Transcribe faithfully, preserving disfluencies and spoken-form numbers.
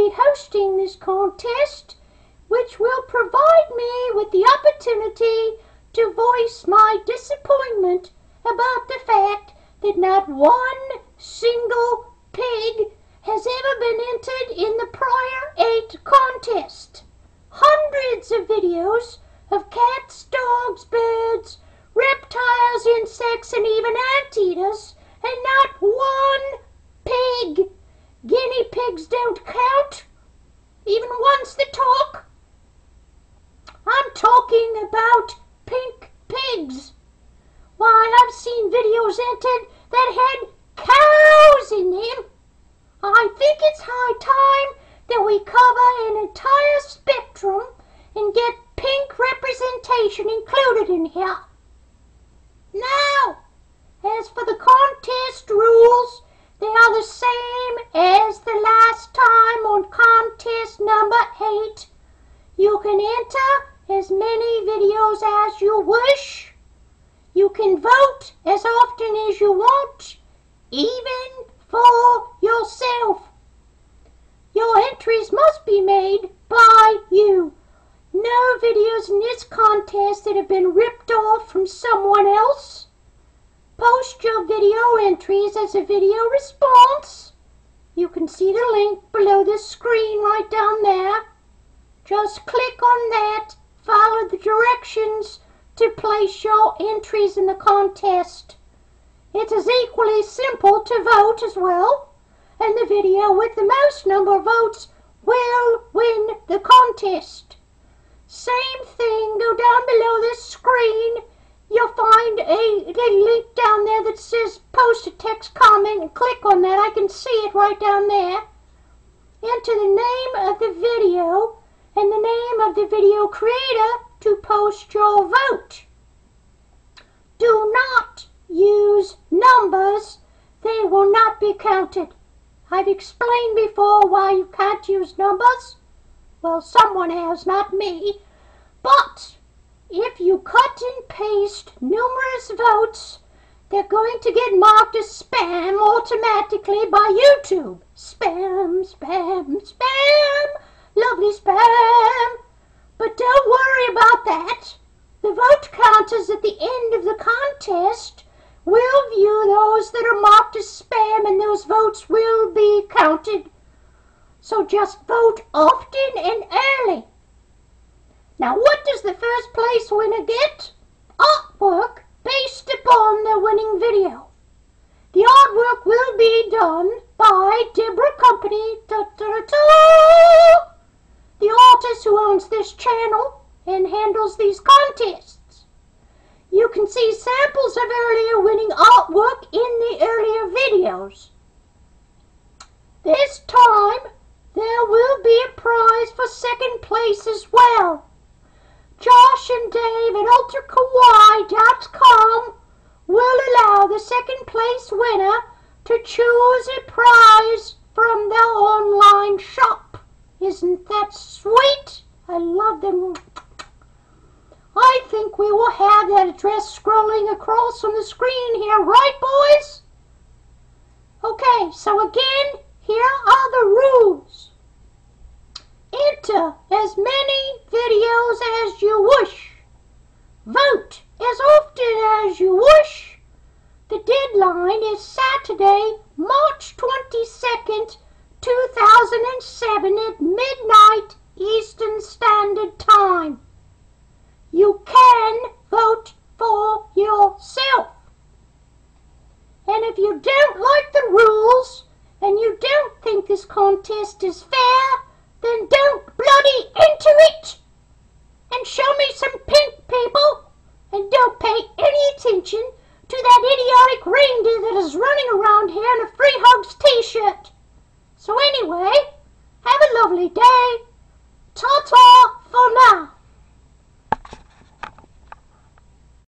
be hosting this contest, which will provide me with the opportunity to voice my disappointment about the fact that not one single pig has ever been entered in the prior eight contest. Hundreds of videos of cats, dogs, birds, reptiles, insects, and even anteaters, and not one pig. Guinea pigs don't count, even ones that talk. I'm talking about pink pigs. Why, I've seen videos entered that had cows in them. I think it's high time that we cover an entire spectrum and get pink representation included in here. Now, as for the contest rules, they are the same as the last time on contest number eight. You can enter as many videos as you wish. You can vote as often as you want, even for yourself. Your entries must be made by you. No videos in this contest that have been ripped off from someone else. Post your video entries as a video response. You can see the link below the screen right down there. Just click on that, follow the directions to place your entries in the contest. It is equally simple to vote as well, and the video with the most number of votes will win the contest. Same thing, go down below this screen. You'll find a little link down there that says post a text comment, and click on that. I can see it right down there. Enter the name of the video and the name of the video creator to post your vote. Do not use numbers. They will not be counted. I've explained before why you can't use numbers. Well, someone has, not me. But if you cut and paste numerous votes, they're going to get marked as spam automatically by YouTube. Spam, spam, spam. Lovely spam. But don't worry about that. The vote counters at the end of the contest will view those that are marked as spam, and those votes will be counted. So just vote often and early. Now, what does the first place winner get? Artwork based upon the winning video. The artwork will be done by Deborah Company, da, da, da, the artist who owns this channel and handles these contests. You can see samples of earlier winning artwork in the earlier videos. This time, there will be a prize for second place as well. Josh and Dave at ultra kawaii dot com will allow the second place winner to choose a prize from their online shop. Isn't that sweet? I love them. I think we will have that address scrolling across on the screen here, right, boys? Okay, so again, here are the rules. Enter as many videos as you wish. Vote as often as you wish. The deadline is Saturday, March twenty-second, two thousand seven at midnight Eastern Standard Time. You can vote for yourself. And if you don't like the rules and you don't think this contest is fair, then don't bloody enter it. And show me some pink people, and don't pay any attention to that idiotic reindeer that is running around here in a Free Hugs t-shirt. So anyway, have a lovely day. Ta-ta.